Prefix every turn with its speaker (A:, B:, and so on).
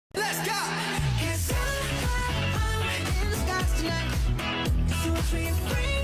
A: Let's go! Cause I'm in the skies tonight. So free, free.